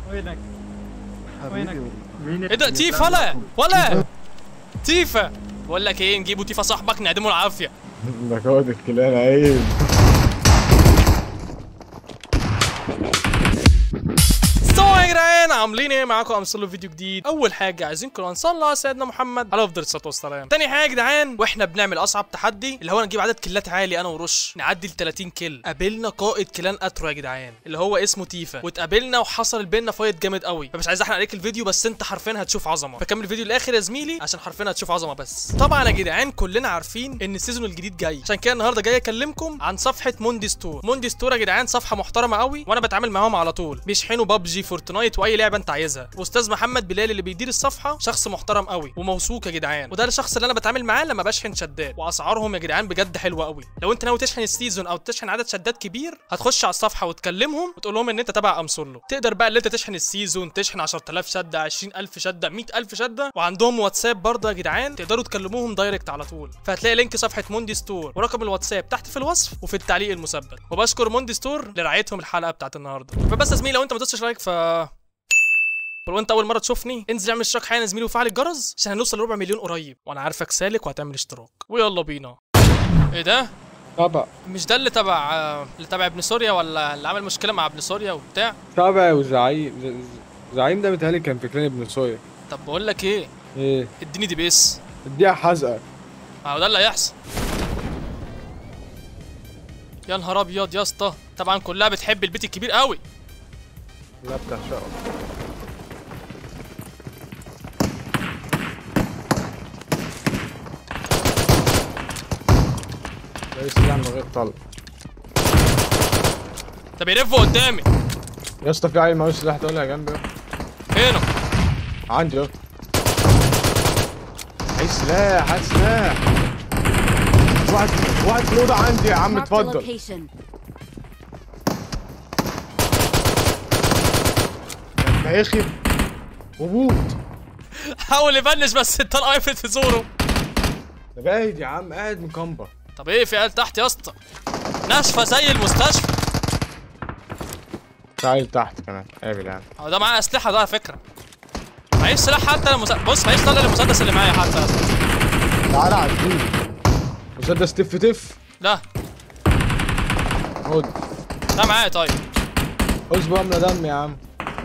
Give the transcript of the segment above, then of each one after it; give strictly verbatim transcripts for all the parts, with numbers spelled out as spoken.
وينك؟ وينك؟ مين ايه ده؟ تيفا ولا ولا تيفا. بقول لك ايه، نجيبوا تيفا صاحبك نعدمه العافيه. ده كود الكلام عيب. يا جدعان عاملين ايه؟ معاكم امثله فيديو جديد. اول حاجه عايزين كلنا نصلي على سيدنا محمد عليه افضل الصلاه والسلام. تاني حاجه يا جدعان، واحنا بنعمل اصعب تحدي اللي هو نجيب عدد كيلات عالي انا ورش نعدي ال ثلاثين كيل. قابلنا قائد كلان اترو يا جدعان اللي هو اسمه تيفا، واتقابلنا وحصل بينا فايت جامد قوي. فمش عايز احرق عليك الفيديو، بس انت حرفيا هتشوف عظمه. فكمل الفيديو للاخر يا زميلي عشان حرفيا هتشوف عظمه. بس طبعا يا جدعان كلنا عارفين ان السيزون الجديد جاي، عشان كده النهارده جاي اكلمكم عن صفحه موندي ستور. موندي ستور يا جدعان صفحه محترمه قوي، وانا بتعامل معاهم على طول. بيشحنوا بابجي، فورتنايت، واي لعبه انت عايزها. واستاذ محمد بلال اللي بيدير الصفحه شخص محترم قوي وموثوق يا جدعان، وده الشخص اللي انا بتعامل معاه لما بشحن شدات. واسعارهم يا جدعان بجد حلوه قوي. لو انت ناوي تشحن السيزون او تشحن عدد شدات كبير، هتخش على الصفحه وتكلمهم وتقول لهم ان انت تبع امسولو. تقدر بقى اللي انت تشحن السيزون، تشحن عشرة آلاف شده، عشرين ألف شده، مية ألف شده. وعندهم واتساب برضه يا جدعان تقدروا تكلموهم دايركت على طول. فهتلاقي لينك صفحه موندي ستور ورقم الواتساب تحت في الوصف وفي التعليق المثبت. وبشكر موندي ستور لرعايتهم الحلقه بتاعت النهارده. فبس يا زميلي لو انت ما دوستش لايك ف ولو انت اول مره تشوفني انزل اعمل اشتراك حالا يا زميلي وفعل الجرس عشان هنوصل لربع مليون قريب، وانا عارفك سالك وهتعمل اشتراك. ويلا بينا. ايه ده؟ طبع مش ده اللي تبع اللي تبع ابن سوريا، ولا اللي عمل مشكله مع ابن سوريا وبتاع؟ طبع وزعيم. زعيم ده متهيألي كان في كلان ابن سوريا. طب بقول لك ايه؟ ايه؟ اديني دي بيس. اديها حزقه. اهو ده اللي هيحصل. يا نهار ابيض يا اسطى، طبعا كلها بتحب البيت الكبير قوي. لا بتعشقه. ليس يعني من غير طلق. ده بيلفوا قدامي يا اسطى. في عيل معهوش سلاح تقولها جنبي. فينه؟ عندي اهو. عايز سلاح، عايز سلاح. واحد واحد في الاوضه عندي يا عم. اتفضل. يا اخي وبوت. حاول يفنش بس الطلقه وقفت في زوره. ده باهت يا عم، قاعد مكمبر. طب ايه في عيال تحت يا اسطى؟ ناشفه زي المستشفى. تعال تحت كمان. قابل يا عم. هو ده معاه اسلحه ده على فكره. معيش سلاح حتى للمس... بص معيش طلقه للمسدس اللي معايا حتى. تعالى عديني. مسدس تف تف. لا خد. ده معايا. طيب اصبر من دم يا عم.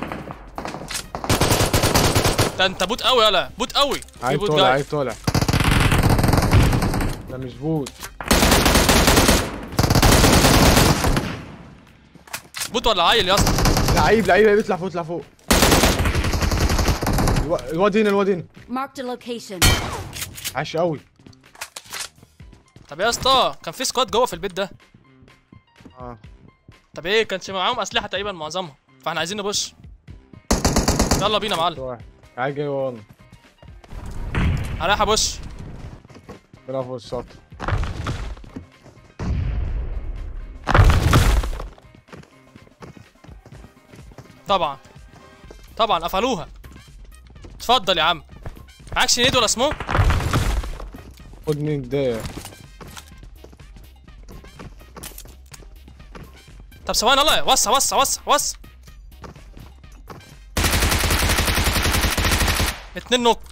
ده انت بوت قوي. يلا بوت قوي. عيب طالع، عيب طالع. ده مش بوت. بوت ولا عيل يا اسطى؟ لعيب لعيب لعيب. اطلع فوق اطلع فوق. الو... الواد هنا الواد هنا. Marked a location. عاش قوي. طب يا اسطى كان في سكواد جوه في البيت ده. اه. طب ايه كانش معاهم اسلحه تقريبا معظمها، فاحنا عايزين نبش. يلا بينا يا معلم. واحد عايز جاي ورانا. انا رايح ابش. بيلعب فوق السطح. طبعا طبعا قفلوها. اتفضل يا عم. معاكش نيد ولا سموك؟ خد نيد ده. طب ثواني. يلا وسع وسع وسع وسع. اتنين نوك.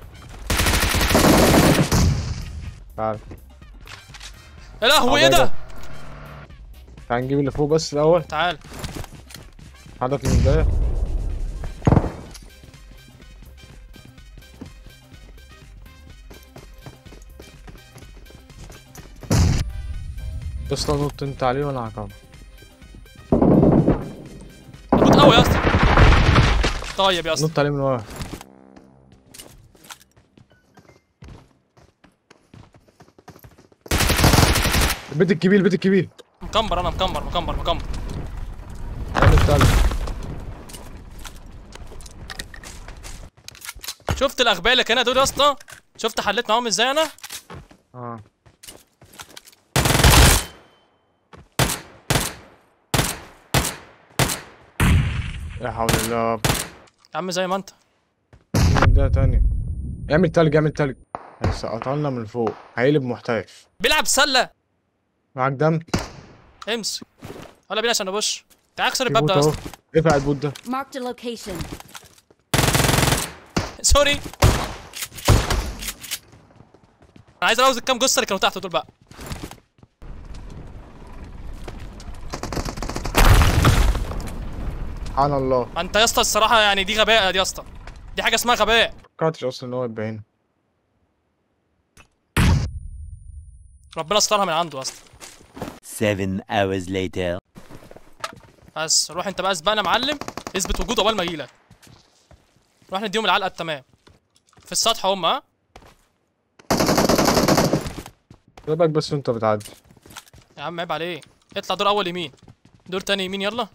تعال. يا لهوي ايه ده؟ تعال نجيب اللي فوق بس الاول. تعال. هدف من البدايه. بس نط انت عليه وانا هكمل. بوت قوي يا اسطى. طيب يا اسطى نط عليه من ورا. البيت الكبير البيت الكبير. مكمبر. انا مكمبر مكمبر مكمبر. عامل التالت. شفت الاغبياء اللي كانوا دول يا اسطى؟ شفت حليت معاهم ازاي انا؟ اه. يا حول الله. يا عم زي ما انت. ده تاني. اعمل تلج اعمل تلج. هيسقطها لنا من فوق. هيقلب محترف. بيلعب سله. معاك دم؟ امسك. يلا بينا عشان نبش. تعال اكسر الباب ده يا اسطى. ايه بقى البوت ده؟ Marked a location. سوري. انا عايز اروز الكام جثه اللي كانوا تحت دول بقى. سبحان الله. انت يا اسطى الصراحه يعني دي غباء دي يا اسطى. دي حاجه اسمها غباء. متوقعتش اصلا ان هو يبقى هنا. ربنا استرها من عنده اصلا. seven hours later. بس روح انت بقى سبقنا معلم. اثبت وجود اول ما يجيلك. روح نديهم العلقه التمام. في السطح هم. ها سيبك بس وانت بتعدي. يا عم عيب عليك. اطلع دور اول يمين. دور تاني يمين يلا.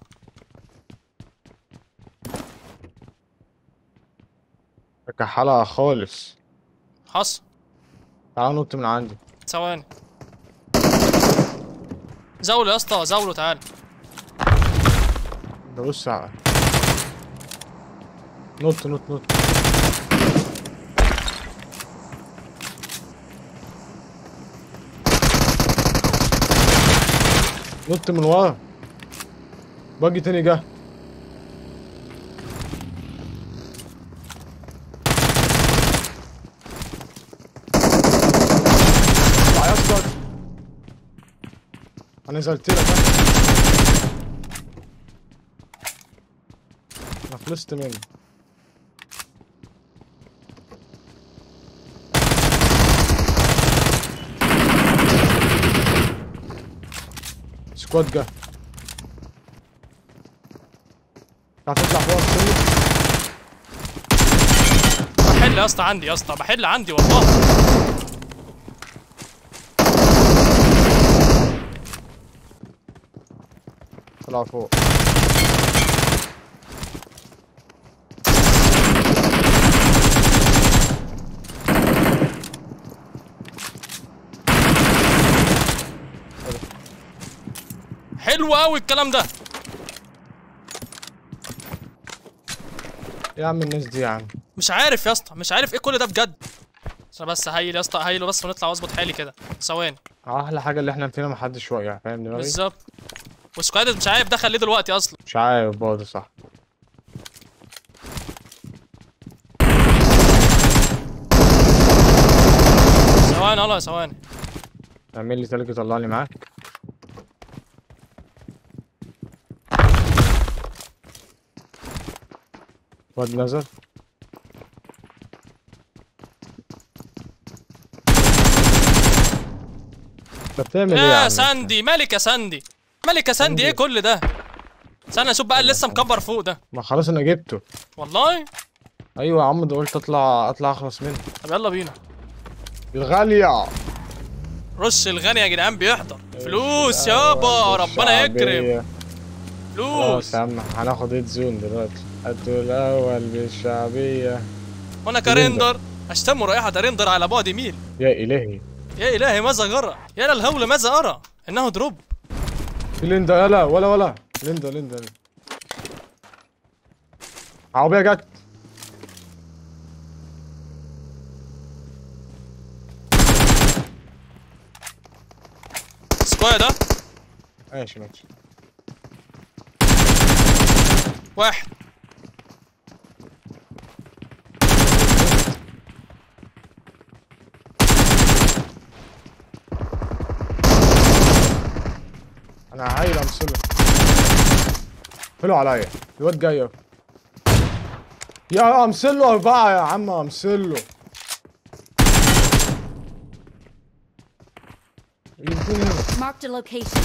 كحلقة خالص. حصل. تعال نط من عندي. ثواني. زاوله يا اسطى زاوله تعال. ده بص على نط نط نط. نط من ورا. باجي تاني جه. اطلع يا اسطى. انا نزلت لك. انا خلصت منه. سكواد جه. هتطلع فوق السلم. بحل يا اسطى عندي يا اسطى بحل عندي والله. طلع فوق. حلو قوي الكلام ده. يا عم الناس دي يا عم. مش عارف يا اسطى مش عارف ايه كل ده بجد. عشان بس هيل يا اسطى هيله بس ونطلع واظبط حالي كده. ثواني. احلى حاجه اللي احنا فينا محدش واقع فاهم دماغي. بالظبط. وسكواد مش عارف دخل ليه دلوقتي اصلا. مش عارف برضه صح. ثواني والله ثواني. اعمل لي تلج طلعني معاك. واد نزل. انت بتعمل ايه يا عم؟ يا ساندي مالك يا ساندي مالك يا ساندي ايه كل ده؟ استنى اشوف بقى اللي لسه مكبر فوق ده. ما خلاص انا جبته. والله؟ ايوه يا عم ده قلت اطلع اطلع اخلص منه. طب يلا بينا. الغالية. رش الغني يا جدعان بيحضر. فلوس يابا ربنا يكرم. فلوس. خلاص يا عم هناخد هيد زون دلوقتي. الدور الاول بالشعبية. وانا كريندر اشتم رائحة ريندر على بعد ميل. يا الهي. يا الهي ماذا جرى؟ يا للهول ماذا ارى؟ انه دروب. في ليندا يلا ولا ولا ليندا ليندا ليندا. عربية جت. سكواد ده؟ ماشي ماشي. واحد. انا عايل امثله. قفلوا عليا. الواد جاي اهو. يا امثله اربعة يا عم امثله. Marked a location.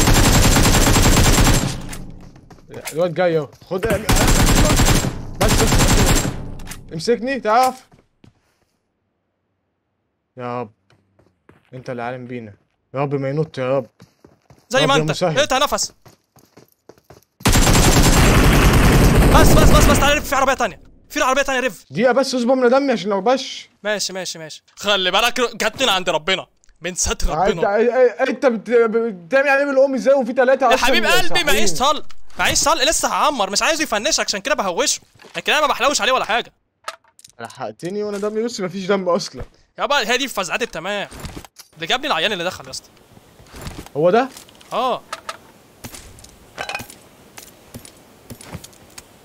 الواد جاي اهو. خد بس امسكني تعرف. يا رب انت اللي عالم بينا. يا رب ما ينط يا رب. زي ما رب يا انت مسهل. اقطع نفس. بس بس بس بس تعالى رف في عربية تانية. في عربية تانية رف. دقيقة بس اصبر من دمي عشان لو بش. ماشي ماشي ماشي. خلي بالك جاتنا عند ربنا. من ستر انت ربنا. انت بت- بتعمل عليه بالام ازاي وفي ثلاثة يا حبيب قلبي معيش طلق معيش طلق لسه هعمر مش عايزه يفنشك عشان كده بهوشه. لكن انا ما بحلوش عليه ولا حاجة. لحقتني وانا دمي بص مفيش دم اصلا. يابا هي دي في فزعات التمام. ده جابني العيان اللي دخل يا اسطى. هو ده؟ اه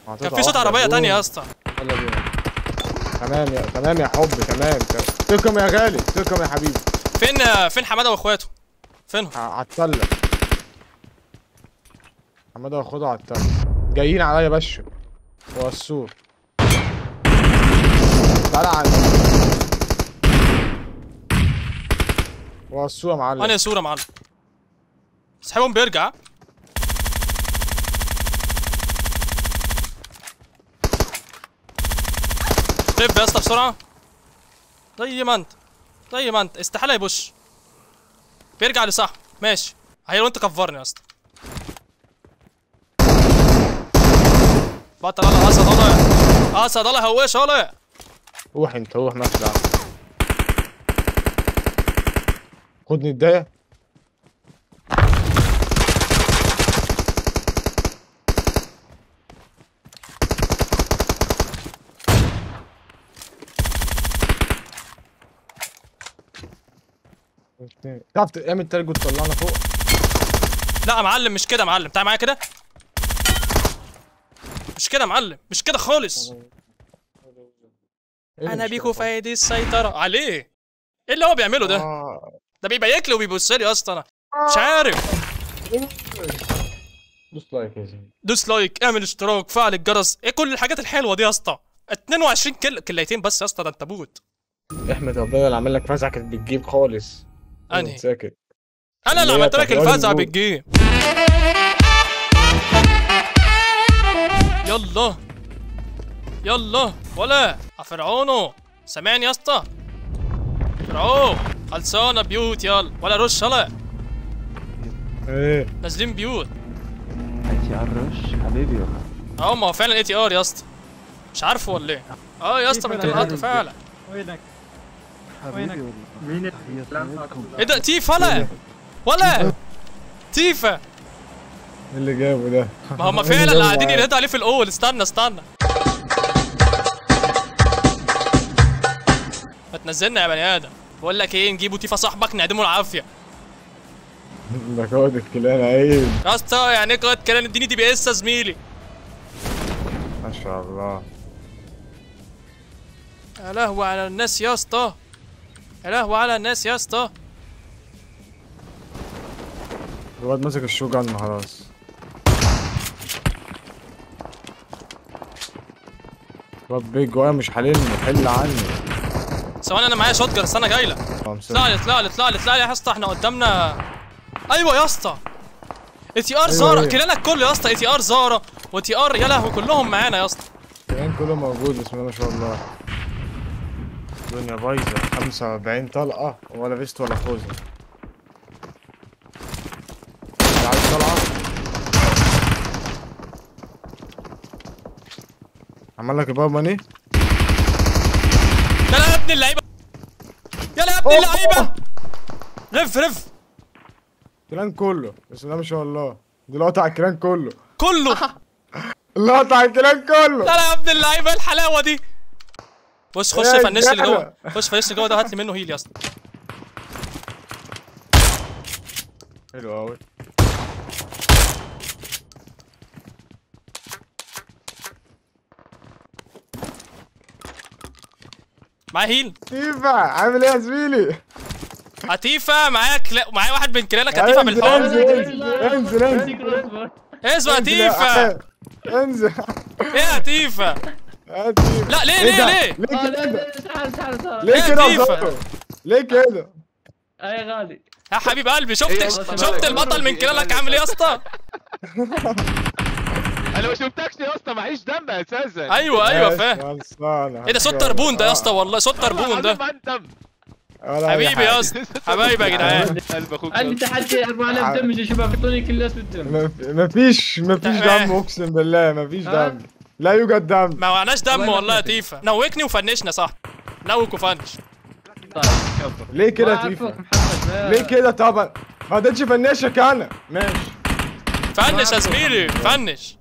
كان في صوت عربيه تانية يا اسطى. يلا بينا. تمام يا تمام يا حب تمام. تركم يا غالي تركم يا حبيبي. فين فين حماده واخواته؟ فينهم؟ على التله. حماده واخواته على التله جايين عليا بشر. هو السور. تعالى عندي. هو السور يا معلم. انا صوره معلم. صاحبهم بيرجع. طب يا اسطى بسرعه. زي ما انت زي ما انت استحاله يبوش. بيرجع لصح ماشي. هي لو انت كفرني يا اسطى. بطل الله اسد الله اسد الله هواش الله. روح انت روح مالكش دعوه. خدني الدايه. تعرف تعمل تلج وتطلعنا فوق؟ لا يا معلم مش كده يا معلم. تعال معايا كده. مش كده يا معلم مش كده خالص. انا بيكو في ايدي السيطره عليه. ايه اللي هو بيعمله ده؟ آه. ده بيبيك لي وبيبص لي اصلا. انا مش عارف. دوس لايك يا زلمه. دوس لايك اعمل اشتراك فعل الجرس. ايه كل الحاجات الحلوه دي يا اسطى؟ اتنين وعشرين كل كليتين بس يا اسطى. ده انت بوت. احمد ربنا اللي عمل لك فزعه كانت بتجيب خالص. انهي؟ ساكت. انا اللي عملت لك الفزعه بالجيم. يلا يلا ولا فرعونو سامعني يا اسطى؟ فرعون خلصانه بيوت يلا ولا رش يلا. ايه نازلين بيوت. اي تي ار رش حبيبي والله. اه ما هو فعلا اي تي ار يا اسطى. مش عارفه ولا ايه؟ اه يا اسطى من القطر فعلا. وينك؟ حبيبي والله. مين ايه ده تيفا ولا ولا تيفا اللي جابه ده؟ ما هم فعلا اللي قاعدين ينادوا عليه في الاول. استنى استنى ما تنزلنا يا بني ادم. بقول لك ايه نجيبوا تيفا صاحبك نعدمه العافيه. ده كود الكلام عيب يا اسطى يعني ايه قائد كلام؟ اديني دي بي اس يا زميلي. ما شاء الله. يا لهوي على الناس يا اسطى. يا لهوي على الناس يا اسطى. الواد ماسك الشوجن خلاص. الواد بيج جوايا مش حاللني. حل عني. ثواني انا معايا شوت جن. استنى جاي لك. اطلع لي اطلع لي اطلع لي اطلع لي يا اسطى. احنا قدامنا. ايوه يا اسطى اي تي ار زارا. كلنا كله يا اسطى اي تي ار زارا وتي ار. يا لهوي كلهم معانا يا اسطى. الكلام كله موجود بسم الله ما شاء الله. الدنيا بايظه. خمسة وأربعين طلقه ولا فيست ولا خوذه. عايز طلعه. عمل لك الباب ماني. يلا يا ابن اللعيبه. يلا يا ابن اللعيبه. رف رف. الكلام كله بسم الله ما شاء الله. دي لقطه على الكلام كله. كله اللقطه على الكلام كله. لا لا يا ابن اللعيبه ايه الحلاوه دي؟ بص خش فنش اللي جوه. خش فنش اللي جوه ده. هات لي منه هيل يا اسطى. حلو قوي. معايا هيل. تيفا عامل ايه يا زميلي؟ هتيفا معايا كلا... معايا واحد من كلانك. هتيفا بالحب. انزل انزل انزل اسمع تيفا. انزل. ايه يا تيفا؟ لا ليه ليه ليه؟ ليه كده؟ تعال تعال تعال. ليه كده تيفا؟ يا ليه كده؟ اي غالي. يا حبيب قلبي شفت شفت البطل من كلانك عامل ايه يا اسطى؟ انا ما شفتكش يا اسطى. معيش دم اساسا. ايوه ايوه فاهم. ايه ده صوت تربون ده يا اسطى؟ والله صوت تربون ده. حبيبي يا اسطى. حبايبي يا جدعان. قلب اخوك. عندي تحدي أربعة آلاف دم يا شباب. اعطوني كل الناس بالدم. مفيش مفيش دم اقسم بالله مفيش دم. لا يوجد دم. ما معناش دم والله يا تيفا. نوكني وفنشنا صح. نوك وفنش. ليه كده يا تيفا؟ ليه كده طبعا؟ ما قدرتش فنشك انا. ماشي فنش يا زميلي فنش.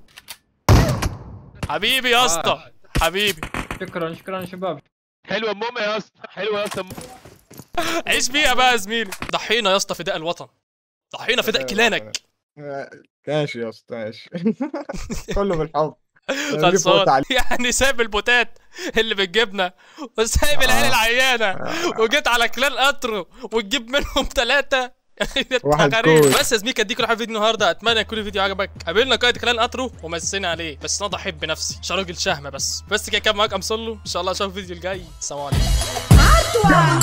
حبيبي يا اسطى حبيبي. شكرا شكرا شباب. حلوه ماما يا اسطى. حلوه يا اسطى. عيش بيها بقى يا زميلي. ضحينا يا اسطى فداء الوطن. ضحينا فداء كلانك. ماشي يا اسطى ماشي. كله بالحب. خلصان يعني سايب البوتات اللي بتجيبنا وسايب آه. العيال العيانه وجيت على كلان قطر وتجيب منهم ثلاثه. واحد غريب. كويس. بس يا زميلي كان دي كل حاجه في فيديو النهارده، اتمنى يكون الفيديو عجبك. قابلنا قائد كلان قطره ومسينا عليه، بس انا ضحيت بنفسي عشان راجل شهمه. بس بس كده كان معاك امصلو، ان شاء الله اشوفك الفيديو الجاي. السلام عليكم.